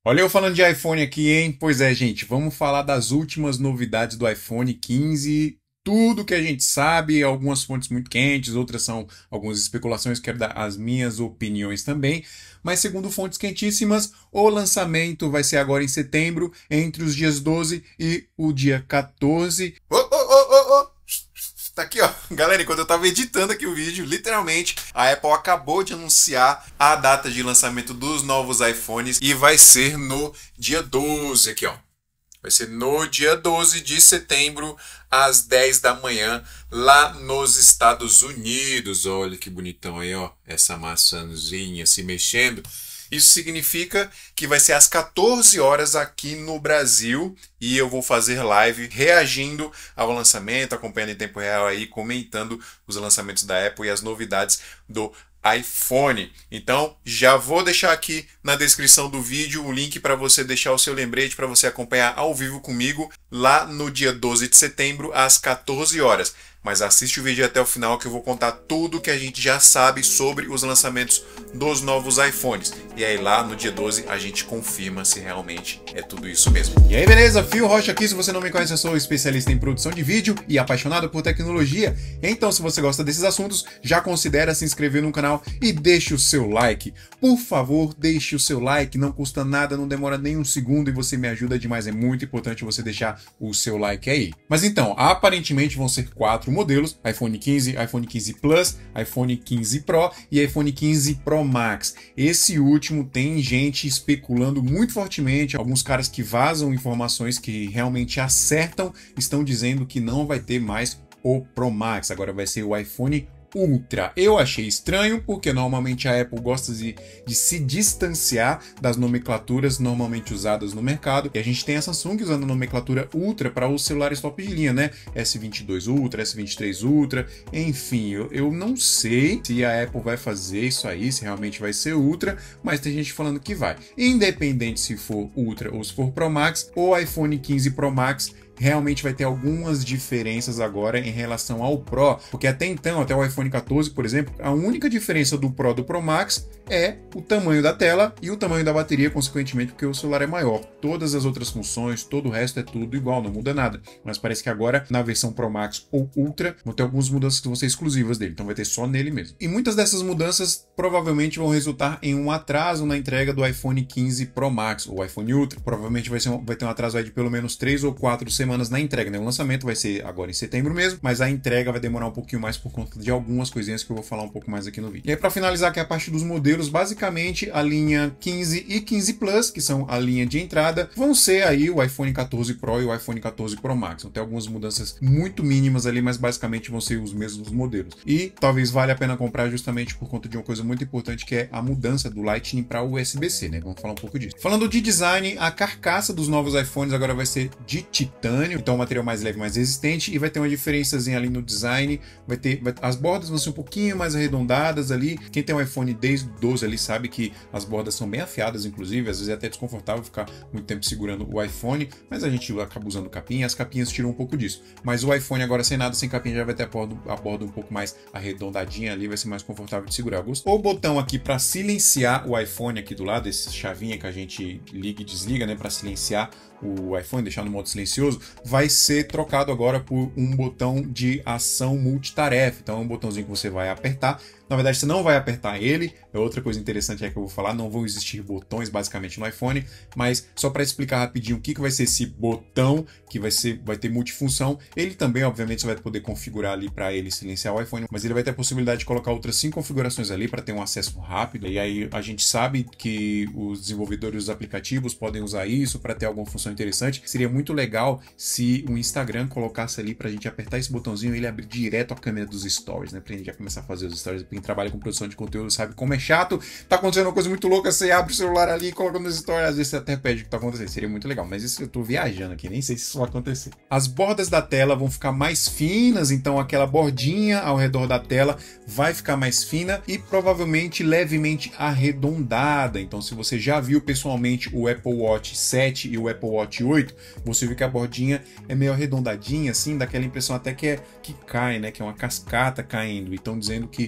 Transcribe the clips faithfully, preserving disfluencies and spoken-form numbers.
Olha eu falando de iPhone aqui, hein? Pois é, gente, vamos falar das últimas novidades do iPhone quinze. Tudo que a gente sabe, algumas fontes muito quentes, outras são algumas especulações, quero dar as minhas opiniões também. Mas segundo fontes quentíssimas, o lançamento vai ser agora em setembro, entre os dias doze e o dia quatorze. Ô, ô, ô, ô, ô! Tá aqui, ó. Galera, enquanto eu tava editando aqui o vídeo, literalmente, a Apple acabou de anunciar a data de lançamento dos novos iPhones e vai ser no dia doze aqui, ó. Vai ser no dia doze de setembro, às dez da manhã, lá nos Estados Unidos. Olha que bonitão aí, ó. Essa maçãzinha se mexendo. Isso significa que vai ser às quatorze horas aqui no Brasil e eu vou fazer live reagindo ao lançamento, acompanhando em tempo real aí, comentando os lançamentos da Apple e as novidades do iPhone. Então, já vou deixar aqui na descrição do vídeo o link para você deixar o seu lembrete para você acompanhar ao vivo comigo lá no dia doze de setembro às quatorze horas. Mas assiste o vídeo até o final que eu vou contar tudo que a gente já sabe sobre os lançamentos dos novos iPhones. E aí lá no dia doze a gente confirma se realmente é tudo isso mesmo. E aí, beleza? Fio Rocha aqui. Se você não me conhece, eu sou especialista em produção de vídeo e apaixonado por tecnologia. Então, se você gosta desses assuntos, já considera se inscrever no canal e deixe o seu like. Por favor, deixe o seu like. Não custa nada, não demora nem um segundo e você me ajuda demais. É muito importante você deixar o seu like aí. Mas então, aparentemente vão ser quatro modelos: iPhone quinze, iPhone quinze Plus, iPhone quinze Pro e iPhone quinze Pro Max. Esse último tem gente especulando muito fortemente. Alguns caras que vazam informações que realmente acertam estão dizendo que não vai ter mais o Pro Max, agora vai ser o iPhone Ultra. Eu achei estranho, porque normalmente a Apple gosta de, de se distanciar das nomenclaturas normalmente usadas no mercado. E a gente tem a Samsung usando a nomenclatura Ultra para os celulares top de linha, né? S vinte e dois Ultra, S vinte e três Ultra, enfim, eu, eu não sei se a Apple vai fazer isso aí, se realmente vai ser Ultra, mas tem gente falando que vai. Independente se for Ultra ou se for Pro Max, o iPhone quinze Pro Max realmente vai ter algumas diferenças agora em relação ao Pro, porque até então, até o iPhone quatorze, por exemplo, a única diferença do Pro do Pro Max é o tamanho da tela e o tamanho da bateria, consequentemente, porque o celular é maior. Todas as outras funções, todo o resto é tudo igual, não muda nada. Mas parece que agora, na versão Pro Max ou Ultra, vão ter algumas mudanças que vão ser exclusivas dele, então vai ter só nele mesmo. E muitas dessas mudanças provavelmente vão resultar em um atraso na entrega do iPhone quinze Pro Max ou iPhone Ultra. Provavelmente vai, ser um, vai ter um atraso aí de pelo menos três ou quatro semanas na entrega, né? O lançamento vai ser agora em setembro mesmo, mas a entrega vai demorar um pouquinho mais por conta de algumas coisinhas que eu vou falar um pouco mais aqui no vídeo. E aí, para finalizar aqui a parte dos modelos, basicamente a linha quinze e quinze Plus, que são a linha de entrada, vão ser aí o iPhone quatorze Pro e o iPhone quatorze Pro Max. Vão ter algumas mudanças muito mínimas ali, mas basicamente vão ser os mesmos modelos. E talvez valha a pena comprar justamente por conta de uma coisa muito importante, que é a mudança do Lightning para o U S B C, né? Vamos falar um pouco disso. Falando de design, a carcaça dos novos iPhones agora vai ser de titânio, então um material mais leve, mais resistente, e vai ter uma diferençazinha ali no design. Vai ter, vai, as bordas vão ser um pouquinho mais arredondadas ali. Quem tem um iPhone desde o doze ali sabe que as bordas são bem afiadas, inclusive, às vezes é até desconfortável ficar muito tempo segurando o iPhone, mas a gente acaba usando capinha, as capinhas tiram um pouco disso. Mas o iPhone agora sem nada, sem capinha, já vai ter a borda, a borda um pouco mais arredondadinha ali, vai ser mais confortável de segurar. O botão aqui para silenciar o iPhone aqui do lado, esse chavinha que a gente liga e desliga, né, para silenciar o iPhone, deixar no modo silencioso, vai ser trocado agora por um botão de ação multitarefa. Então é um botãozinho que você vai apertar. Na verdade, você não vai apertar ele. É outra coisa interessante é que eu vou falar. Não vão existir botões basicamente no iPhone, mas só para explicar rapidinho o que, que vai ser esse botão, que vai ser, vai ter multifunção. Ele também, obviamente, você vai poder configurar ali para ele silenciar o iPhone, mas ele vai ter a possibilidade de colocar outras cinco configurações ali para ter um acesso rápido. E aí a gente sabe que os desenvolvedores dos aplicativos podem usar isso para ter alguma função interessante. Seria muito legal se o Instagram colocasse ali pra gente apertar esse botãozinho e ele abrir direto a câmera dos stories, né? Pra gente já começar a fazer os stories. Quem trabalha com produção de conteúdo sabe como é chato. Tá acontecendo uma coisa muito louca, você abre o celular ali e coloca nos stories, às vezes você até pede o que tá acontecendo. Seria muito legal, mas isso eu tô viajando aqui, nem sei se isso vai acontecer. As bordas da tela vão ficar mais finas, então aquela bordinha ao redor da tela vai ficar mais fina e provavelmente levemente arredondada. Então, se você já viu pessoalmente o Apple Watch sete e o Apple Watch oito, você vê que a bordinha é meio arredondadinha, assim, dá aquela impressão até que, é, que cai, né? Que é uma cascata caindo. E estão dizendo que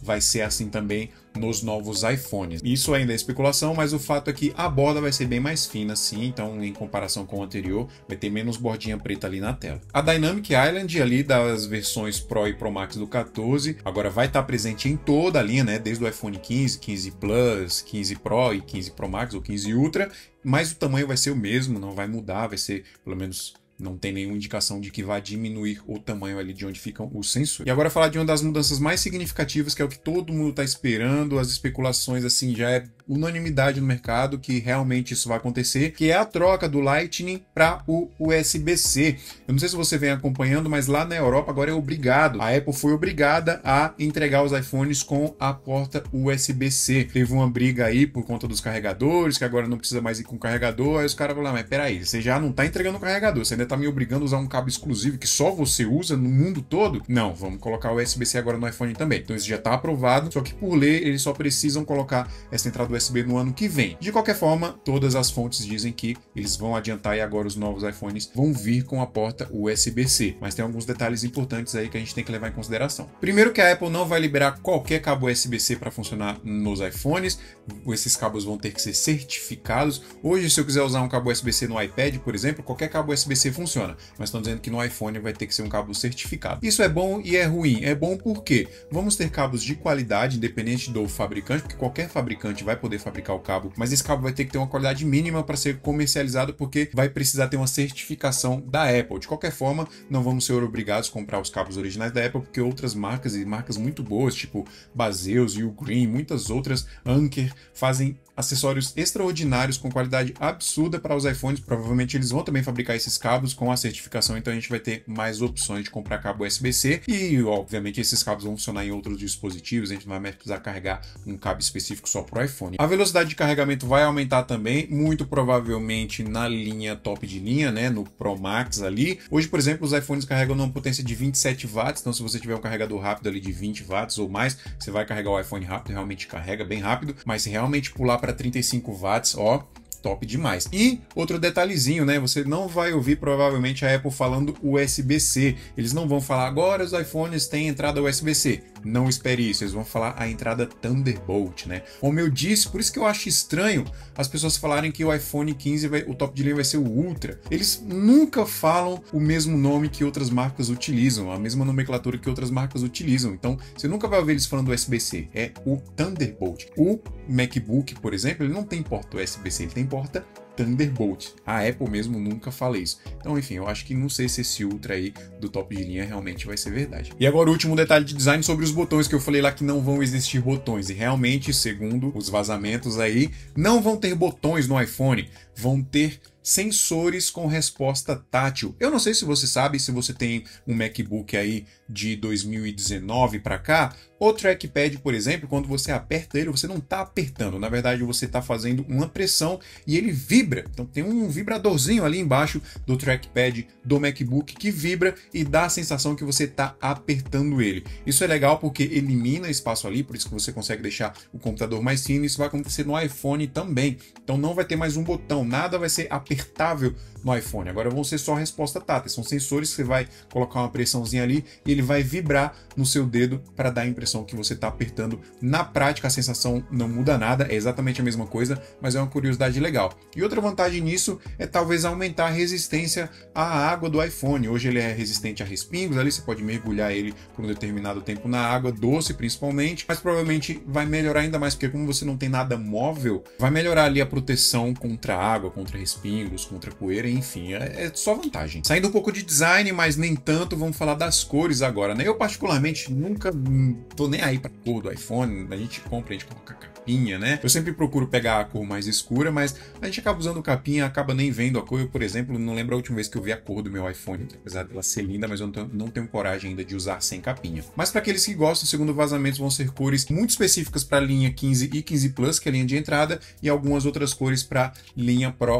vai ser assim também nos novos iPhones. Isso ainda é especulação, mas o fato é que a borda vai ser bem mais fina, sim, então em comparação com o anterior, vai ter menos bordinha preta ali na tela. A Dynamic Island ali das versões Pro e Pro Max do quatorze, agora vai estar presente em toda a linha, né, desde o iPhone quinze, quinze Plus, quinze Pro e quinze Pro Max ou quinze Ultra, mas o tamanho vai ser o mesmo, não vai mudar, vai ser pelo menos... Não tem nenhuma indicação de que vai diminuir o tamanho ali de onde ficam os sensores. E agora falar de uma das mudanças mais significativas, que é o que todo mundo está esperando, as especulações assim já é unanimidade no mercado que realmente isso vai acontecer, que é a troca do Lightning para o U S B C. Eu não sei se você vem acompanhando, mas lá na Europa agora é obrigado. A Apple foi obrigada a entregar os iPhones com a porta U S B C. Teve uma briga aí por conta dos carregadores, que agora não precisa mais ir com carregador. Aí os caras falaram, mas peraí, você já não está entregando o carregador, você ainda tá me obrigando a usar um cabo exclusivo que só você usa no mundo todo? Não, vamos colocar o U S B C agora no iPhone também. Então isso já está aprovado, só que por lei eles só precisam colocar essa entrada U S B no ano que vem. De qualquer forma, todas as fontes dizem que eles vão adiantar e agora os novos iPhones vão vir com a porta U S B C. Mas tem alguns detalhes importantes aí que a gente tem que levar em consideração. Primeiro que a Apple não vai liberar qualquer cabo U S B C para funcionar nos iPhones. Esses cabos vão ter que ser certificados. Hoje, se eu quiser usar um cabo U S B C no iPad, por exemplo, qualquer cabo U S B C funciona, mas estão dizendo que no iPhone vai ter que ser um cabo certificado. Isso é bom e é ruim. É bom porque vamos ter cabos de qualidade, independente do fabricante, porque qualquer fabricante vai poder fabricar o cabo, mas esse cabo vai ter que ter uma qualidade mínima para ser comercializado, porque vai precisar ter uma certificação da Apple. De qualquer forma, não vamos ser obrigados a comprar os cabos originais da Apple, porque outras marcas, e marcas muito boas, tipo Baseus, Ugreen, muitas outras, Anker, fazem acessórios extraordinários com qualidade absurda para os iPhones. Provavelmente eles vão também fabricar esses cabos com a certificação, então a gente vai ter mais opções de comprar cabo U S B C e, obviamente, esses cabos vão funcionar em outros dispositivos, a gente não vai mais precisar carregar um cabo específico só para o iPhone. A velocidade de carregamento vai aumentar também, muito provavelmente na linha top de linha, né, no Pro Max ali. Hoje, por exemplo, os iPhones carregam numa potência de vinte e sete watts, então se você tiver um carregador rápido ali de vinte watts ou mais, você vai carregar o iPhone rápido, realmente carrega bem rápido, mas se realmente pular para trinta e cinco watts, ó, top demais. E outro detalhezinho, né? Você não vai ouvir provavelmente a Apple falando U S B C. Eles não vão falar agora os iPhones têm entrada U S B C. Não espere isso. Eles vão falar a entrada Thunderbolt, né? Como eu disse, por isso que eu acho estranho as pessoas falarem que o iPhone quinze, vai, o top de linha vai ser o Ultra. Eles nunca falam o mesmo nome que outras marcas utilizam, a mesma nomenclatura que outras marcas utilizam. Então, você nunca vai ouvir eles falando U S B C. É o Thunderbolt. O MacBook, por exemplo, ele não tem porta U S B C, ele tem porta Thunderbolt. A Apple mesmo nunca fala isso. Então, enfim, eu acho que não sei se esse Ultra aí do top de linha realmente vai ser verdade. E agora o último detalhe de design sobre os botões, que eu falei lá que não vão existir botões. E realmente, segundo os vazamentos aí, não vão ter botões no iPhone. Vão ter sensores com resposta tátil. Eu não sei se você sabe, se você tem um MacBook aí de dois mil e dezenove para cá, o trackpad, por exemplo, quando você aperta ele, você não está apertando. Na verdade, você está fazendo uma pressão e ele vibra. Então tem um vibradorzinho ali embaixo do trackpad do MacBook que vibra e dá a sensação que você está apertando ele. Isso é legal porque elimina espaço ali, por isso que você consegue deixar o computador mais fino. Isso vai acontecer no iPhone também. Então não vai ter mais um botão, nada vai ser apertável no iPhone. Agora vão ser só resposta tátil. São sensores que você vai colocar uma pressãozinha ali e ele vai vibrar no seu dedo para dar a impressão que você está apertando. Na prática, a sensação não muda nada, é exatamente a mesma coisa, mas é uma curiosidade legal. E outra vantagem nisso é talvez aumentar a resistência à água do iPhone. Hoje ele é resistente a respingos, ali você pode mergulhar ele por um determinado tempo na água doce, principalmente, mas provavelmente vai melhorar ainda mais, porque como você não tem nada móvel, vai melhorar ali a proteção contra água, contra respingos, contra poeira, enfim, é, é só vantagem. Saindo um pouco de design, mas nem tanto, vamos falar das cores agora, né? Eu particularmente nunca hum, tô nem aí pra cor do iPhone, a gente compra, a gente coloca capinha, né? Eu sempre procuro pegar a cor mais escura, mas a gente acaba usando capinha, acaba nem vendo a cor. Eu, por exemplo, não lembro a última vez que eu vi a cor do meu iPhone, apesar dela ser linda, mas eu não tenho, não tenho coragem ainda de usar sem capinha. Mas para aqueles que gostam, segundo vazamentos, vão ser cores muito específicas para a linha quinze e quinze Plus, que é a linha de entrada, e algumas outras cores para linha Pro e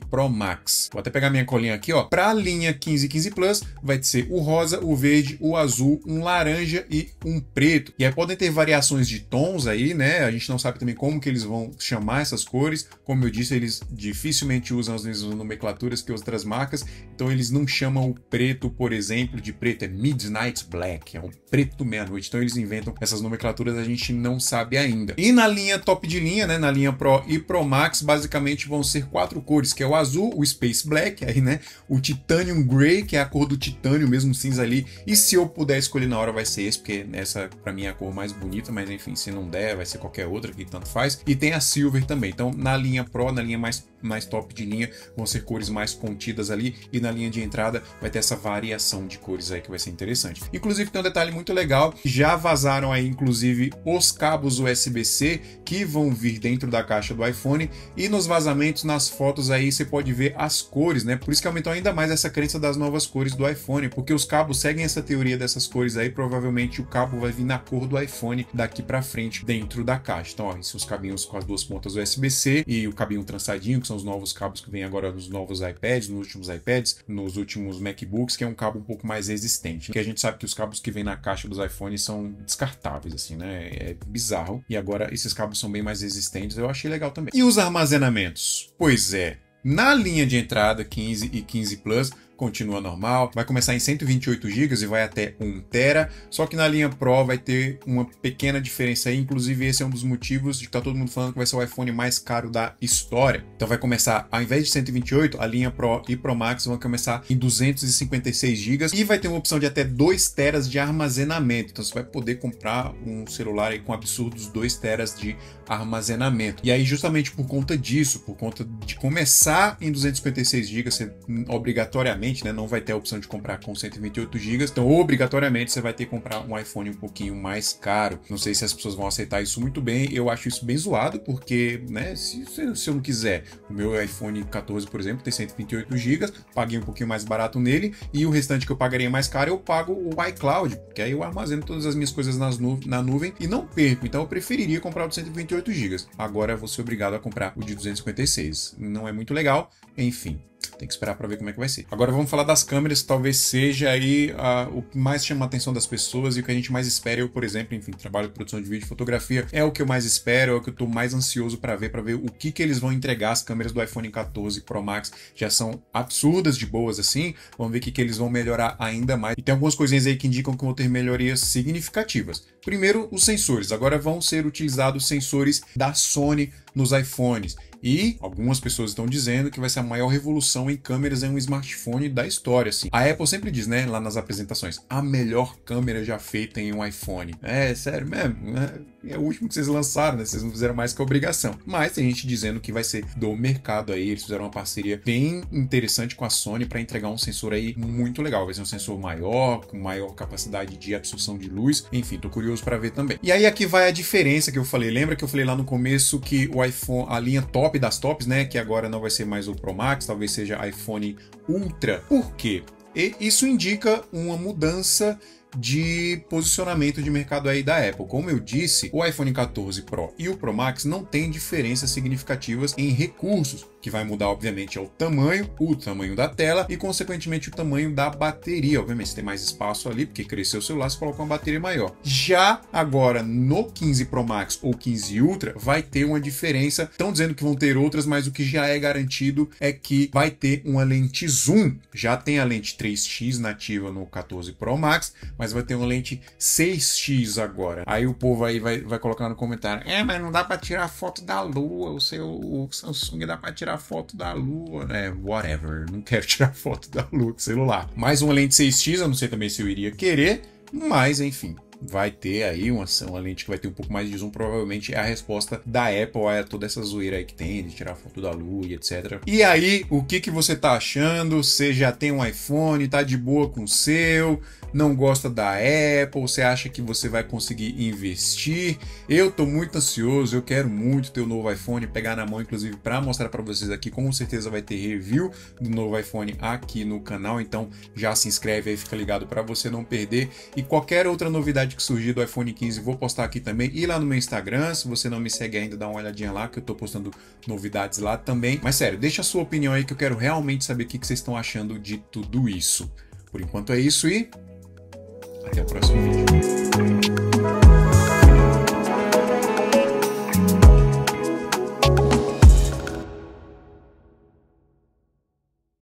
Pro Max. Vou até pegar minha colinha aqui, ó. Para a linha quinze e quinze Plus, vai ser o rosa, o verde, o azul, um laranja e um preto. E aí podem ter variações de tons aí, né? A gente não sabe também como que eles vão chamar essas cores. Como eu disse, eles dificilmente usam as mesmas nomenclaturas que outras marcas, então eles não chamam o preto, por exemplo, de preto, é Midnight Black, é o preto meia-noite. Então eles inventam essas nomenclaturas, a gente não sabe ainda. E na linha top de linha, né, na linha Pro e Pro Max, basicamente vão ser quatro cores, que é o azul, o Space Black, aí, né, o Titanium Grey, que é a cor do titânio, mesmo cinza ali. E se eu puder escolher na hora, vai ser esse, porque essa pra mim é a cor mais bonita, mas enfim, se não der, vai ser qualquer outra, que tanto faz. E tem a Silver também. Então na linha Pro, na linha mais, mais top de linha, vão ser cores mais contidas ali, e na linha de entrada vai ter essa variação de cores aí que vai ser interessante. Inclusive tem um detalhe muito legal, já vazaram aí inclusive os cabos U S B C que vão vir dentro da caixa do iPhone, e nos vazamentos, nas fotos aí, você pode ver as cores, né? Por isso que aumentou ainda mais essa crença das novas cores do iPhone, porque os cabos seguem essa teoria dessas cores aí, provavelmente o cabo vai vir na cor do iPhone daqui pra frente dentro da caixa. Então, ó, esses os cabinhos com as duas pontas U S B C e o cabinho trançadinho, que são os novos cabos que vêm agora nos novos iPads, nos últimos iPads, nos últimos MacBooks, que é um cabo um pouco mais resistente. Porque a gente sabe que os cabos que vêm na caixa dos iPhones são descartáveis, assim, né? É bizarro. E agora esses cabos são bem mais resistentes, eu achei legal também. E os armazenamentos? Pois é, na linha de entrada quinze e quinze Plus, continua normal, vai começar em cento e vinte e oito gigas e vai até um tera, só que na linha Pro vai ter uma pequena diferença aí, inclusive esse é um dos motivos de que tá todo mundo falando que vai ser o iPhone mais caro da história. Então vai começar, ao invés de cento e vinte e oito, a linha Pro e Pro Max vão começar em duzentos e cinquenta e seis gigas e vai ter uma opção de até dois teras de armazenamento, então você vai poder comprar um celular aí com absurdos dois teras de armazenamento. E aí justamente por conta disso, por conta de começar em duzentos e cinquenta e seis gigas, você obrigatoriamente, né, não vai ter a opção de comprar com cento e vinte e oito gigas, então obrigatoriamente você vai ter que comprar um iPhone um pouquinho mais caro. Não sei se as pessoas vão aceitar isso muito bem, eu acho isso bem zoado, porque, né, se, se eu não quiser, o meu iPhone quatorze, por exemplo, tem cento e vinte e oito gigas, paguei um pouquinho mais barato nele, e o restante que eu pagaria mais caro, eu pago o iCloud, porque aí eu armazeno todas as minhas coisas nas nu na nuvem e não perco, então eu preferiria comprar o de cento e vinte e oito gigas. Agora eu vou ser obrigado a comprar o de duzentos e cinquenta e seis. Não é muito legal, enfim. Tem que esperar para ver como é que vai ser. Agora vamos falar das câmeras, que talvez seja aí uh, o que mais chama a atenção das pessoas e o que a gente mais espera. Eu, por exemplo, enfim, trabalho com produção de vídeo e fotografia, é o que eu mais espero, é o que eu tô mais ansioso para ver, para ver o que que eles vão entregar. As câmeras do iPhone quatorze Pro Max já são absurdas de boas assim, vamos ver o que que eles vão melhorar ainda mais. E tem algumas coisinhas aí que indicam que vão ter melhorias significativas. Primeiro, os sensores. Agora vão ser utilizados sensores da Sony nos iPhones. E algumas pessoas estão dizendo que vai ser a maior revolução em câmeras em um smartphone da história, assim. A Apple sempre diz, né, lá nas apresentações, a melhor câmera já feita em um iPhone. É, sério mesmo, é, é o último que vocês lançaram, né, vocês não fizeram mais que obrigação. Mas tem gente dizendo que vai ser do mercado aí, eles fizeram uma parceria bem interessante com a Sony para entregar um sensor aí muito legal. Vai ser um sensor maior, com maior capacidade de absorção de luz, enfim, tô curioso para ver também. E aí aqui vai a diferença que eu falei, lembra que eu falei lá no começo que o iPhone, a linha top das tops, né, que agora não vai ser mais o Pro Max, talvez seja iPhone Ultra. Por quê? E isso indica uma mudança de posicionamento de mercado aí da Apple. Como eu disse, o iPhone quatorze Pro e o Pro Max não têm diferenças significativas em recursos. Que vai mudar, obviamente, é o tamanho, o tamanho da tela e, consequentemente, o tamanho da bateria. Obviamente, você tem mais espaço ali, porque cresceu o celular, você coloca uma bateria maior. Já agora, no quinze Pro Max ou quinze Ultra, vai ter uma diferença. Estão dizendo que vão ter outras, mas o que já é garantido é que vai ter uma lente zoom. Já tem a lente três x nativa no quatorze Pro Max, mas vai ter uma lente seis x agora. Aí o povo aí vai, vai colocar no comentário, é, mas não dá para tirar foto da lua, o seu o Samsung dá para tirar foto da lua, né? Whatever, não quero tirar foto da lua com celular. Mais uma lente seis x, eu não sei também se eu iria querer, mas enfim, vai ter aí uma, uma lente que vai ter um pouco mais de zoom, provavelmente é a resposta da Apple a toda essa zoeira aí que tem de tirar foto da lua e etcétera. E aí, o que que você tá achando? Você já tem um iPhone, tá de boa com o seu, não gosta da Apple, você acha que você vai conseguir investir? Eu tô muito ansioso, eu quero muito ter o novo iPhone, pegar na mão, inclusive, para mostrar para vocês aqui. Com certeza vai ter review do novo iPhone aqui no canal, então já se inscreve aí, fica ligado para você não perder. E qualquer outra novidade novidade que surgiu do iPhone quinze, vou postar aqui também. E lá no meu Instagram, se você não me segue ainda, dá uma olhadinha lá, que eu tô postando novidades lá também. Mas sério, deixa a sua opinião aí que eu quero realmente saber o que vocês estão achando de tudo isso. Por enquanto é isso e até o próximo vídeo.